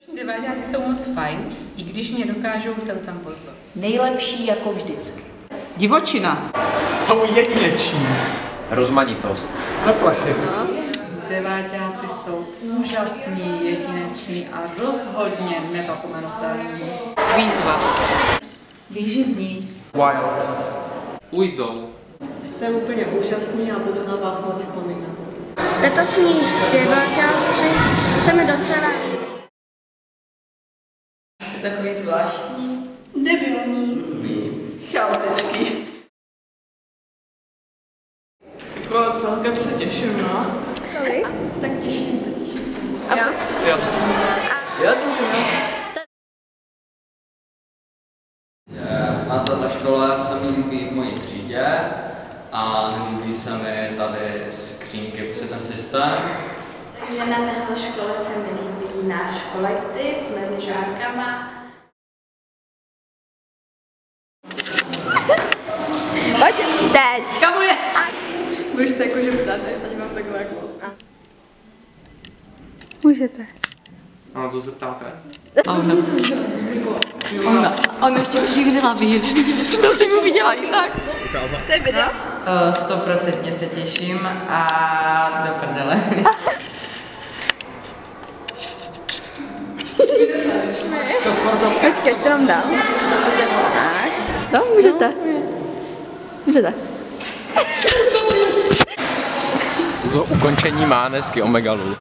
Deváťáci jsou moc fajn, i když mě dokážou sem tam poznat. Nejlepší jako vždycky. Divočina. Jsou jedineční. Rozmanitost. Deváťáci jsou úžasní, jedineční a rozhodně nezapomenutelní. Výzva. Výživní. Wild. Ujdou. Jste úplně úžasní a budu na vás moc vzpomínat. Letosní deváťáci se mi docela líbí. Jsi takový zvláštní. Debilní. Chaotický. Jako celkem se těším, no. Tak těším se. Jo. Jo, celkem. Na této škole se mi líbí v mojí třídě a nelíbí se mi tady skřínky, prostě ten systém. Takže na téhle škole se mi líbí náš kolektiv mezi žákama. Pojď, teď! Kamu je? Budeš se jakože ptát, ať mám takhle jako... Můžete. A co se ptáte? On ještě přivřela vín. To si mu viděla i tak. To je video? 100% se těším a do prdele. Počkej, to vám dám. Tak. No, můžete. Můžete. To ukončení má dnesky Omega Lu.